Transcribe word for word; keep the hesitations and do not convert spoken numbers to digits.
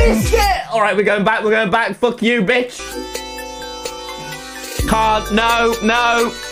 this shit! Alright, we're going back, we're going back. Fuck you, bitch. Can't, no, no.